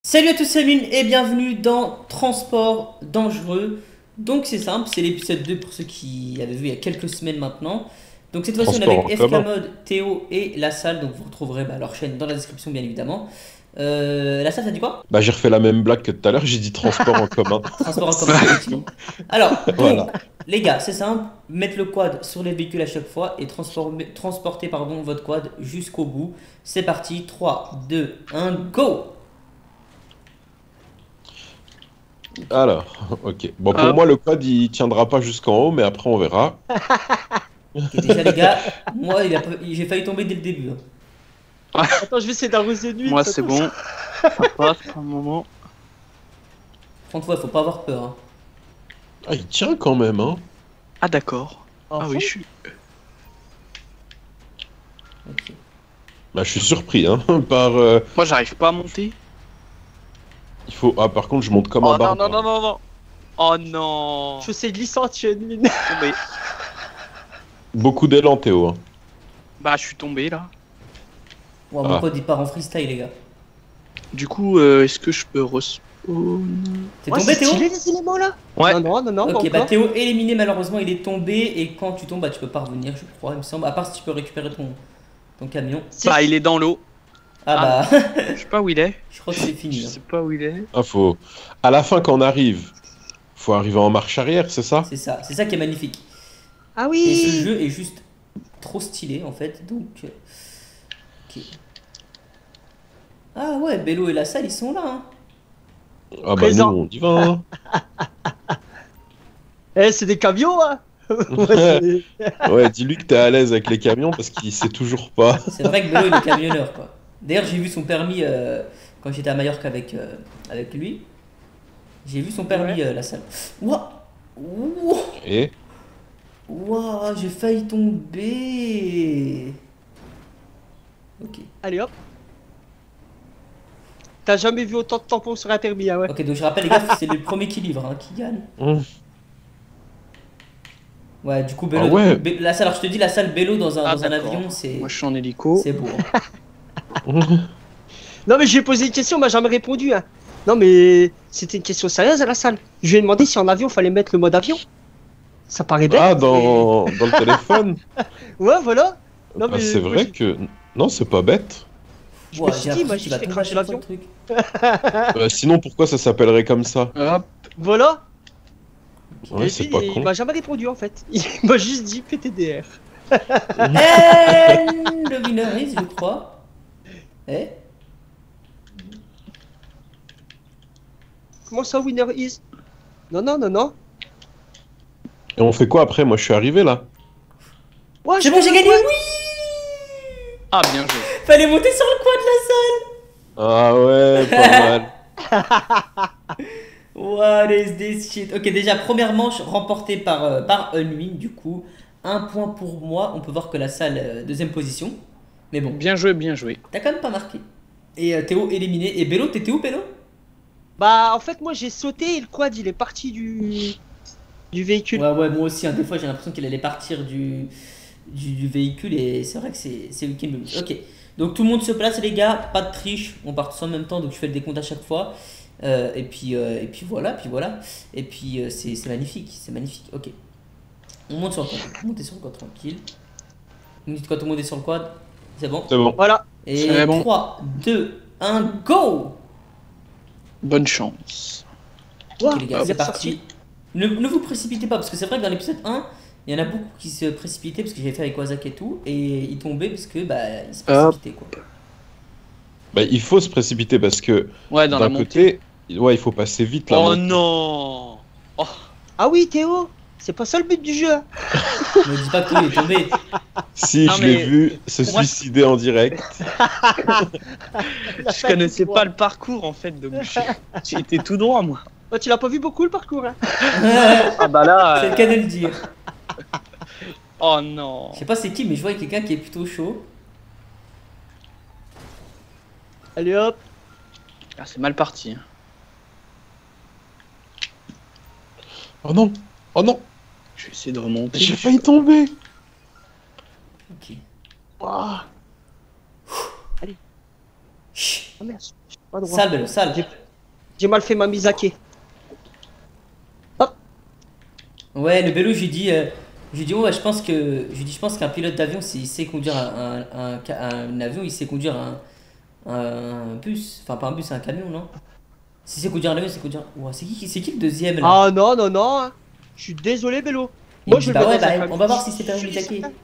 Salut à tous, c'est Amine et bienvenue dans Transport Dangereux. Donc c'est simple, c'est l'épisode 2 pour ceux qui avaient vu il y a quelques semaines maintenant. Donc cette fois-ci on est Transport en avec FK commun. Mode, Théo et La Salle, donc vous retrouverez leur chaîne dans la description bien évidemment. La Salle, ça dit quoi? Bah, j'ai refait la même blague que tout à l'heure, j'ai dit transport en commun. Transport en commun, effectivement. Alors, donc, Voilà. les gars, c'est simple, mettre le quad sur les véhicules à chaque fois et transporter votre quad jusqu'au bout. C'est parti, 3, 2, 1, go! Alors, ok. Bon, pour Hop. moi, le code, il tiendra pas jusqu'en haut, mais après, on verra. Ok, déjà les gars, moi j'ai failli tomber dès le début, hein. Attends, je vais essayer d'arroser de nuit. Moi c'est bon, ça passe un moment. Franchement, faut pas avoir peur, hein. Ah, il tient quand même, hein. Ah d'accord. Ah oui, je suis. Ok. Bah, je suis surpris, hein, par... Moi j'arrive pas à monter. il faut... Ah, par contre, je monte comme Oh un non, barbare. non, non, non, non. Oh non. Je sais glissante, tu es une mine. Tombé. Beaucoup d'élan, Théo, hein. Bah je suis tombé là. Wow, mon Ah. code il part en freestyle, les gars. Du coup, est-ce que je peux respawn? T'es Ouais, tombé, c'est Théo? stylé les éléments là. Ouais. Non, Ok, pas bah encore. Théo éliminé, malheureusement, il est tombé. Et quand tu tombes, bah tu peux pas revenir, je crois, il me semble. À part si tu peux récupérer ton camion. Bah il est dans l'eau. Ah bah, Je sais pas où il est. je crois que c'est Je fini, hein. sais pas où il est. Ah, faut... À la fin, quand on arrive, faut arriver en marche arrière, c'est ça? C'est ça qui est magnifique. Ah Et ce oui. jeu est juste trop stylé, en fait, donc... Ok. Ah ouais, Bello et La Salle, ils sont là, hein. Ah, bah, nous, Présent. on y va, hein. Eh, c'est des camions, hein. Ouais, Ouais, dis-lui que t'es à l'aise avec les camions, parce qu'il sait toujours pas. C'est vrai que Bello, il est camionneur, quoi. D'ailleurs, j'ai vu son permis quand j'étais à Majorque avec lui. J'ai vu son permis, Ouais. La Salle. Ouah! Ouah! Et... Ouah, j'ai failli tomber. Ok. Allez hop. T'as jamais vu autant de tampons sur un permis, ah ouais. Ok, donc je rappelle, les gars, c'est le premier qui livre, hein, qui gagne. Hum. Ouais, du coup, Ah Bello. ouais. La Salle, alors je te dis, La Salle, Bello dans Ah, dans un d'accord. avion, c'est Moi je suis en hélico. c'est beau, hein. Non mais je lui ai posé une question, il m'a jamais répondu, hein. Non mais c'était une question sérieuse à la salle. Je lui ai demandé si en avion fallait mettre le mode avion. Ça paraît bête. Ah, dans le téléphone? mais- Ouais, voilà. Non Bah, mais c'est moi, vrai que... Non, c'est pas bête. Je Ouah, me suis j'ai dit, l'impression moi, qu'il je va fais tomber à cracher chaque fois, le l'avion. truc. Sinon, pourquoi ça s'appellerait comme ça? Hop. Voilà. Ouais, Et c'est puis, pas il con. m'a jamais répondu en fait. Il m'a juste dit PTDR. And le winner is, je crois. Eh? Comment ça, winner is? Non, non, non, non. Et on fait quoi après? Moi, je suis arrivé là. Ouais, C'est je bon, fais j'ai le gagné, quad. oui! Ah bien joué. Fallait monter sur le quad, La Salle. Ah ouais, pas mal. What is this shit? Ok, déjà, première manche remportée par Unwin, du coup. Un point pour moi. On peut voir que La Salle, deuxième position. Mais bon, Bien joué, bien joué. t'as quand même pas marqué. Et Théo éliminé. Et Bello, t'étais où, Bello? Bah, en fait, moi j'ai sauté et le quad il est parti du véhicule. Ouais, ouais, moi aussi, hein. Des fois, j'ai l'impression qu'il allait partir du véhicule. Et c'est vrai que c'est lui qui me mise. Ok, donc tout le monde se place, les gars. Pas de triche. On part tous en même temps, donc je fais le décompte à chaque fois. Et puis voilà, puis voilà. Et puis c'est magnifique, c'est magnifique. Ok. On monte sur le quad. Montez sur le quad tranquille. Vous me dites quand tout le monde est sur le quad. C'est bon. C'est bon. Voilà. Et C'est bon. 3, 2, 1, go! Bonne chance. Ok, les gars, il c'est est parti. ressorti. Ne vous précipitez pas, parce que c'est vrai que dans l'épisode 1, il y en a beaucoup qui se précipitaient, parce que j'avais fait avec Wazak et tout, et ils tombaient parce que bah ils se précipitaient, quoi. Bah, il faut se précipiter parce que Ouais, dans la d'un montée. côté, ouais, il faut passer vite là. Oh non. Oh. Ah oui, Théo, c'est pas ça le but du jeu, hein. Ne dis pas que il est tombé. Si, Non, je l'ai mais vu se pour moi, suicider en direct. Je connaissais pas le parcours en fait, donc j'ai été tout droit moi. Oh, tu l'as pas vu beaucoup le parcours, hein. Ah bah là. C'est le cas de le dire. Oh non. Je sais pas c'est qui, mais je vois quelqu'un qui est plutôt chaud. Allez hop. Ah, c'est mal parti. Oh non! Oh non! Je vais essayer de remonter. J'ai failli tomber! Ok. Ouah. Allez. Chut. Ah merde. Pas droit. Sale, Bélo, sale. J'ai mal fait ma mise à quai. Ouais, le Bélo, j'ai dit, ouais, je pense qu'un pilote d'avion, s'il sait conduire un avion, il sait conduire un bus. Enfin, pas un bus, un camion, non? Si c'est conduire un avion, c'est conduire. Ouais, c'est qui le deuxième là? Ah non, non, non. Hein. Je suis désolé, Bélo. Il Moi, me je dit, vais le bah ouais, mettre dans un bah, camion. on va voir si c'est un Je suis Miyazaki. certain.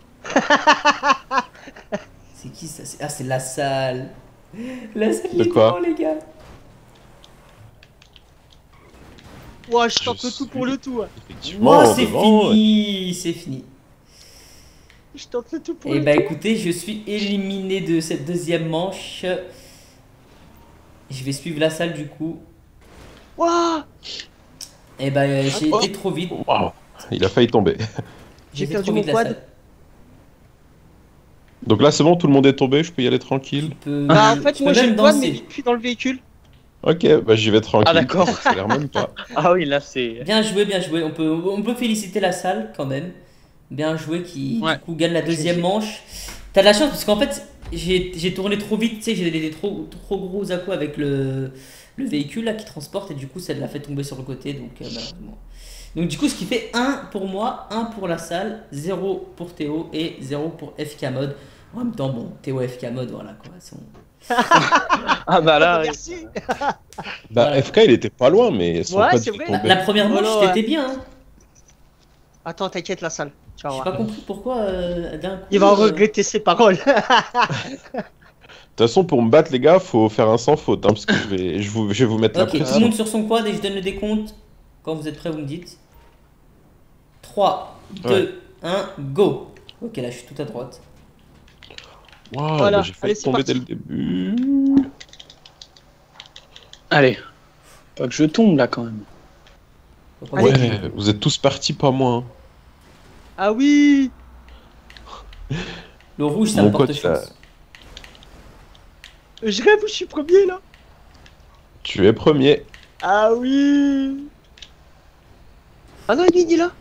C'est qui ça? Ah, c'est la salle. La salle, De il est quoi? grand, les gars. Ouais, je tente le tout pour le tout. Hein. Effectivement, Oh, c'est devant, fini, c'est fini. Je tente le tout pour Et le bah tout. écoutez, je suis éliminé de cette deuxième manche. Je vais suivre la salle du coup. Ouah, Et bah j'ai Oh. été trop vite. Waouh, il a failli tomber. J'ai été perdu trop mon vite, la quad. salle. Donc là, c'est bon, tout le monde est tombé, je peux y aller Tu tranquille. peux, Bah, en fait, tu moi peux j'ai même le quad, mais danser. je suis dans le véhicule. Ok, bah j'y vais tranquille. Ah, d'accord. Ça a l'air même pas. Ah oui, là c'est. Bien joué, bien joué. On peut féliciter la salle quand même. Bien joué qui Ouais. du coup gagne la deuxième manche. T'as de la chance parce qu'en fait j'ai tourné trop vite, tu sais, j'ai des trop gros à-coups avec le véhicule là qui transporte et du coup ça l'a fait tomber sur le côté donc malheureusement. Donc du coup ce qui fait 1 pour moi, 1 pour la salle, 0 pour Théo et 0 pour FK Mode. En même temps bon, Théo FK Mode voilà quoi. Ah bah là. Merci. Bah Voilà. FK, il était pas loin, mais son Ouais, code c'est est vrai. tombé. La première manche Voilà, ouais. t'étais bien hein. Attends, t'inquiète, la salle. Tu vas J'ai voir. pas compris pourquoi d'un coup. Il va regretter ses paroles. De toute façon, pour me battre, les gars, faut faire un sans faute, hein, parce que je vais vous mettre la Ok, tout le pression. monde sur son quad et je donne le décompte. Quand vous êtes prêts, vous me dites. 3, 2, Ouais. 1, go. Ok, là je suis tout à droite. Waouh, Voilà, bah, j'ai failli allez, c'est tomber parti. dès le début. Allez. Pas que je tombe là quand même. Faut pas Allez. que- Ouais, vous êtes tous partis, pas moi. hein. Ah oui. Le rouge, ça Mon me porte coach, chance. Je rêve où je suis premier là. Tu es premier. Ah oui. Ah non, Edwin il est là.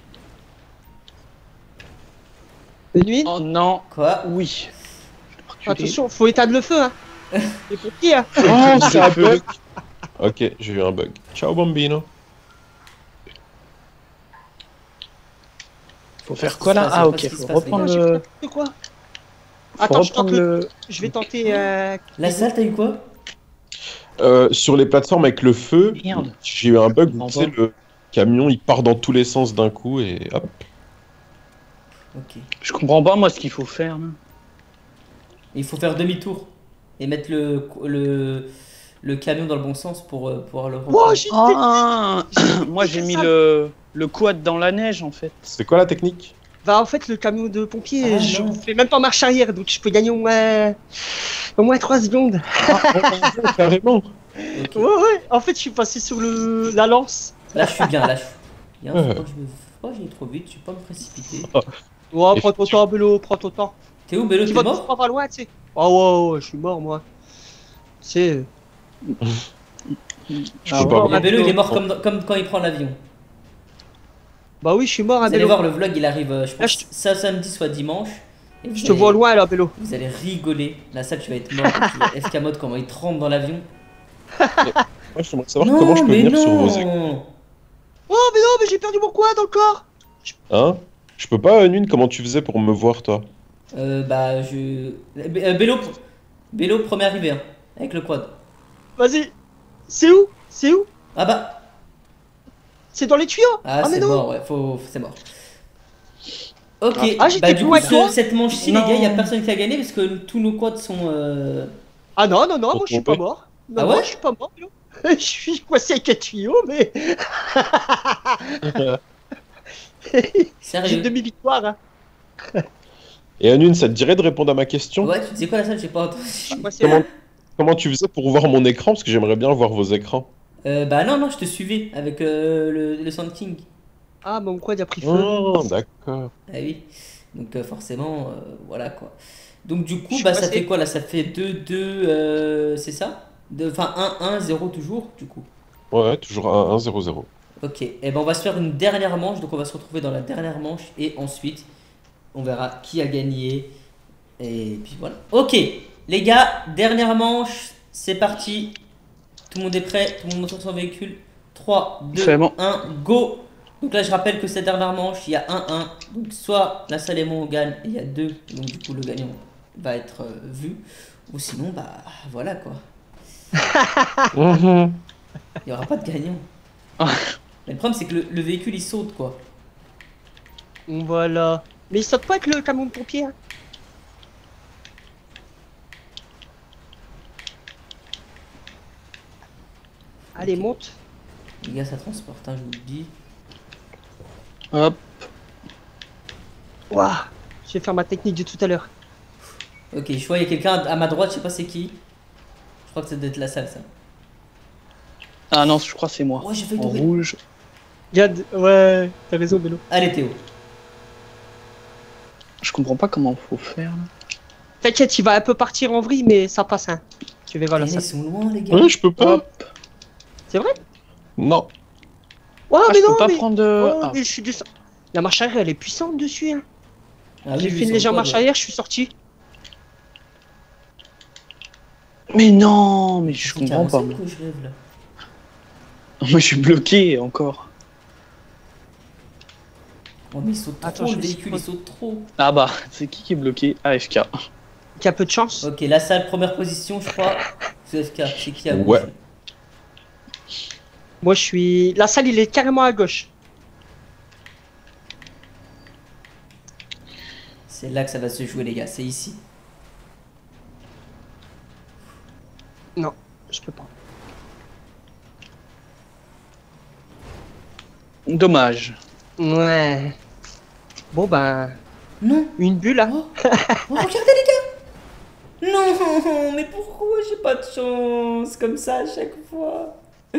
Edwin, Oh non. Quoi? Oui. attention, faut éteindre le feu hein. C'est pour qui hein. Oh, c'est un feu. bug. Ok, j'ai eu un bug. Ciao, Bambino. Faut faire quoi là? Qu'est-ce qui se Ah passe, ok, qu'est-ce qui se faut passe, reprendre les gars le. C'est quoi? Faut Attends, je tente reprendre le. Je vais tenter. La salle, t'as eu quoi? Sur les plateformes avec le feu, Merde. j'ai eu un bug où En tu sais, bas. le camion il part dans tous les sens d'un coup et hop. Ok. Je comprends pas moi ce qu'il faut faire là. Il faut faire demi-tour. Et mettre le camion dans le bon sens pour pouvoir le Oh, j'ai Ah moi j'ai mis ça. le quad dans la neige en fait. C'est quoi la technique? Bah en fait le camion de pompier, Ah, je non. fais même pas marche arrière, donc je peux gagner au moins 3 secondes. Carrément. Ok. Ouais, en fait je suis passé sur la lance. Là, je suis bien. Là, je suis bien. Ouais. Faut pas que j'aille trop vite. Je vais pas me précipiter. Ouais, prends ton temps, Bélo, prends ton temps. T'es où, Bélo? Tu T'es vas mort? pas loin, tu sais. Oh ouais, je suis mort moi. C'est. Je Ah peux ouais. pas Et voir. Bélo, il est mort comme quand il prend l'avion. Bah oui, je suis mort, Vous hein, allez Bélo. voir, le vlog, il arrive, je Là, pense, soit samedi, soit dimanche. Et Je te vois loin là, Bélo. Vous allez rigoler. La salle, tu vas être mort. Et puis, FK Mode, comment il tremble dans l'avion. Moi, j'aimerais savoir comment je peux venir sur vos écrans. Oh, mais non, mais j'ai perdu mon quad encore. Hein? Je peux pas, Nuine, comment tu faisais pour me voir, toi? Bah, je. Bélo, premier arrivé, hein, avec le quad. Vas-y. C'est où? C'est où? Ah bah, C'est dans les tuyaux. ah, mais c'est non. mort, ouais, c'est mort. Ok, Ah, j'étais bah, du plus coup, loin que toi. cette manche-ci, les Non. gars, y a personne qui a gagné parce que tous nos quads sont. Ah non, non, non, moi je suis pas Trompé. mort. Non, Ah non, ouais je suis pas mort, Bélo. Je suis coincé avec un tuyau, mais j'ai Sérieux. demi-victoire. Hein. Et Anune, ça te dirait de répondre à ma question? Ouais, tu disais quoi la salle? J'ai pas entendu. Moi, c'est Comment, comment tu faisais pour voir mon écran? Parce que j'aimerais bien voir vos écrans. Bah, non, je te suivais avec le Sand King. Ah, mon quad a pris feu. Oh, d'accord. Ah oui. Donc forcément, voilà quoi. Donc du Je coup, suis bah ça passé. fait quoi là? Ça fait 2-2, c'est ça? Enfin 1-1-0 toujours, du coup. Ouais, toujours 1-1-0-0. Ok, et ben on va se faire une dernière manche, donc on va se retrouver dans la dernière manche et ensuite on verra qui a gagné. Et puis voilà. Ok, les gars, dernière manche, c'est parti. Tout le monde est prêt, tout le monde monte sur son véhicule. 3, 2, C'est bon. 1, go. Donc là je rappelle que cette dernière manche, il y a 1-1. Donc soit la salle et moi on gagne et il y a 2. Donc du coup le gagnant va être vu. Ou sinon bah voilà quoi. Il n'y aura pas de gagnant. Mais le problème c'est que le véhicule il saute quoi. Voilà. Mais il saute pas avec le camion de pompier. Hein. Allez, Ok. monte. Les gars ça transporte, hein, je vous le dis. Hop. Waouh. Je vais faire ma technique de tout à l'heure. Ok, je vois il y a quelqu'un à ma droite, je sais pas c'est qui. Je crois que ça doit être la salle ça. Ah non, je crois que c'est moi. Ouais j'ai fait En tomber. rouge. Regarde, ouais, t'as raison, Bélo. Allez Théo. Je comprends pas comment faut faire. Là. T'inquiète, il va un peu partir en vrille, mais ça passe. Hein. Tu verras Les là, gars, ça. ils sont loin les gars. Ouais, je peux pas. Hop. C'est vrai? Non. Ouais, Ah, mais je peux non, pas mais... prendre de. Oh, Ah. mais je suis descendu. La marche arrière, elle est puissante dessus. Hein. Ah oui, J'ai oui, fait une sur légère le marche quad, ouais. arrière, je suis sorti. Mais non, mais je C'est comprends pas. 45 Moi. que je rêve là. Moi, je suis bloqué encore. Oh mais il saute Attends, trop, je le vais véhicule il essayer saute trop. Ah bah, c'est qui est bloqué? AFK. Qui a peu de chance. Ok, la salle première position je crois. C'est FK, c'est qui à gauche? Ouais. Moi, je suis. La salle, il est carrément à gauche. C'est là que ça va se jouer les gars, c'est ici. Non, je peux pas. Dommage. Ouais. Bon, ben. Non. Une bulle, hein. Oh, regardez les gars. Non, mais pourquoi j'ai pas de chance comme ça à chaque fois?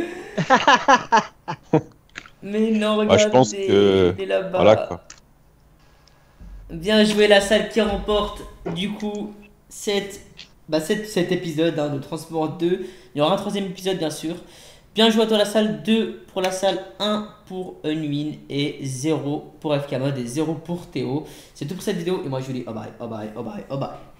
Mais non, Bah, regardez, je pense que. il est là-bas. Voilà quoi. Bien joué la salle qui remporte du coup cet épisode hein, de Transport 2. Il y aura un troisième épisode bien sûr. Bien joué à toi la salle, 2 pour la salle, 1 pour Unwin et 0 pour FK Mode et 0 pour Théo. C'est tout pour cette vidéo et moi je vous dis oh bye, oh bye, oh bye, oh bye.